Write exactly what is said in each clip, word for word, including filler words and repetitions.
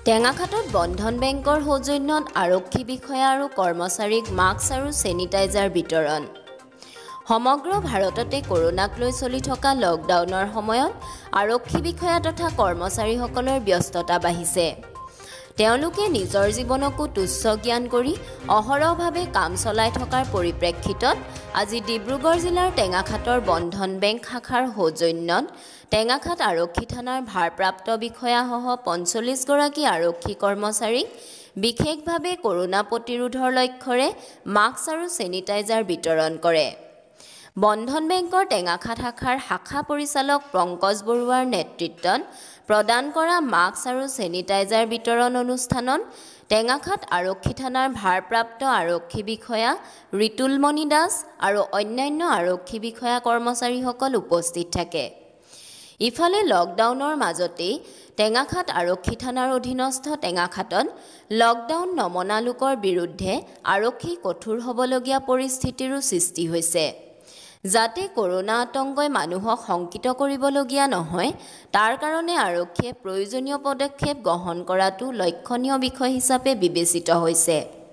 টেঙাখাটত বন্ধন বেংকৰ সৌজন্যত আৰক্ষী বিষয়া আৰু কৰ্মচাৰীক মাস্ক আৰু চেনিটাইজাৰ বিতৰণ। সমগ্ৰ ভাৰততে কৰোনাক লৈ চলি থকা লকডাউনৰ সময়ত আৰক্ষী বিষয়া তথা কৰ্মচাৰীসকলৰ ব্যস্ততা বাঢ়িছে। তেওঁলোকে নিজৰ জীৱনকো তুচ্ছ জ্ঞান কৰি অহৰহভাৱে কাম চলাই থকাৰ পৰিপ্ৰেক্ষিতত আজি ডিব্ৰুগড় জিলাৰ টেঙাখাটৰ বন্ধন বেংক শাখাৰ সৌজন্যত টেঙাখাট আৰক্ষী থানাৰ ভাৰপ্ৰাপ্ত বিষয়াসহ পঞ্চল্লিছ গৰাকী আৰক্ষী কৰ্মচাৰীক বিশেষভাৱে কৰোনা প্ৰতিৰোধৰ লক্ষ্যৰে মাস্ক আৰু চেনিটাইজাৰ বিতৰণ কৰে। বন্ধন বেংকৰ টেঙাখাট শাখাৰ শাখা পৰিচালক পংকজ বৰুৱাৰ নেতৃত্বত প্ৰদান কৰা মাস্ক আৰু চেনিটাইজাৰ বিতৰণ অনুষ্ঠানত টেঙাখাট আৰক্ষী থানাৰ ভাৰপ্ৰাপ্ত আৰক্ষী বিষয়া ৰিতুলমণি দাস আৰু অন্যান্য আৰক্ষী বিষয়া কৰ্মচাৰীসকল উপস্থিত থাকে। ইফালে লকডাউনৰ মাজতেই টেঙাখাট আৰক্ষী থানাৰ অধীনস্থ টেঙাখাটত লকডাউন নমনা লোকৰ বিৰুদ্ধে আৰক্ষী কঠোৰ হ'বলগীয়া পৰিস্থিতিৰো সৃষ্টি হৈছে। যাতে কৰোনা আতংকই মানুহক শংকিত কৰিবলগীয়া নহয়, তাৰ কাৰণে আৰক্ষীয়ে প্ৰয়োজনীয় পদক্ষেপ গ্ৰহণ কৰাটো লক্ষণীয় বিষয় হিচাপে বিবেচিত হৈছে।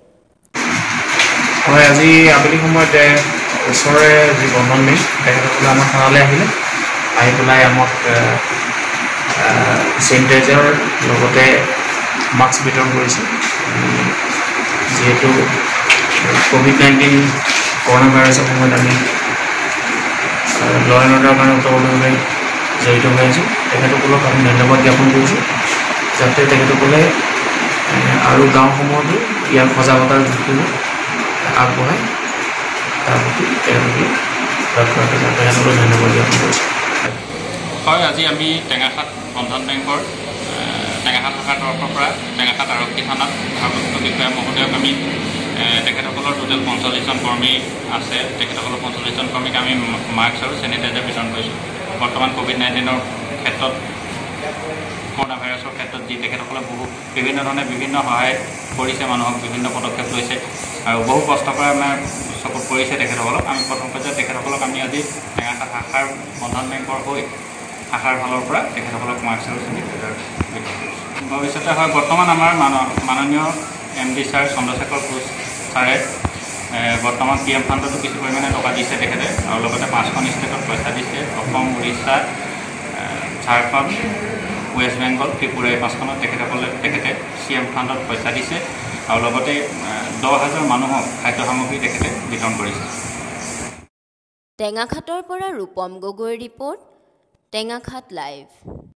হয়, আজি আবেলি সময়ত ওচৰৰে যি বন্ধন বেংক তেখেতসকলে আমাৰ থানালৈ আহিলে। আহি পেলাই আমাক চেনিটাইজাৰ লগতে মাস্ক বিতৰণ কৰিছে। যিহেতু কোভিড নাইণ্টিন কৰোনা ভাইৰাছৰ সময়ত আমি ল এণ্ড অৰ্ডাৰৰ কাৰণে উত্তৰভাৱে জড়িত হৈ আছোঁ। তেখেতসকলক আমি ধন্যবাদ জ্ঞাপন কৰিছোঁ, যাতে তেখেতসকলে আৰু গাঁওসমূহতো ইয়াৰ সজাগতাৰ দিশটো আগবঢ়ায়। তাৰ প্ৰতি তেখেতসকলে লক্ষ্য ৰাখে, তেখেতসকলক ধন্যবাদ জ্ঞাপন কৰিছোঁ। হয়, আজি আমি টেঙাখাট বন্ধন বেংকৰ টেঙাখাট শাখাৰ তৰফৰ পৰা টেঙাখাট আৰক্ষী থানাত ভাৰপ্ৰাপ্ত বিষয়া মহোদয়ক আমি তেখেতসকলৰ টোটেল পঞ্চল্লিছজন কৰ্মী আছে। তেখেতসকলৰ পঞ্চল্লিছজন কৰ্মীক আমি মাস্ক আৰু চেনিটাইজাৰ বিতৰণ কৰিছোঁ। বৰ্তমান ক'ভিড নাইণ্টিনৰ ক্ষেত্ৰত কৰোনা ভাইৰাছৰ ক্ষেত্ৰত যি তেখেতসকলে বহু বিভিন্ন ধৰণে বিভিন্ন সহায় কৰিছে, মানুহক বিভিন্ন পদক্ষেপ লৈছে আৰু বহু কষ্ট কৰা আমাৰ চকুত পৰিছে তেখেতসকলক। আমি প্ৰথম পৰ্যায়ত তেখেতসকলক আমি আজি টেঙাখাট শাখাৰ বন্ধন বেংকৰ হৈ শাখাৰ ফালৰ পৰা তেখেতসকলক মাস্ক আৰু চেনিটাইজাৰ বিতৰণ কৰিছোঁ। ভৱিষ্যতে হয়, বৰ্তমান আমাৰ মান মাননীয় M D sir Chandrasekhar Koch ছাৰে বৰ্তমান পি এম ফাণ্ডতো কিছু পৰিমাণে টকা দিছে তেখেতে, আৰু লগতে পাঁচখন ষ্টেটত পইচা দিছে। অসম, উৰিষ্যা, ঝাৰখণ্ড, ৱেষ্ট বেংগল, ত্ৰিপুৰা এই পাঁচখনত তেখেতসকলে তেখেতে চি এম ফাণ্ডত পইচা দিছে আৰু লগতে দহ হাজাৰ মানুহক খাদ্য সামগ্ৰী তেখেতে বিতৰণ কৰিছে। টেঙাখাটৰ পৰা ৰূপম গগৈৰ ৰিপৰ্ট, টেঙাখাট লাইভ।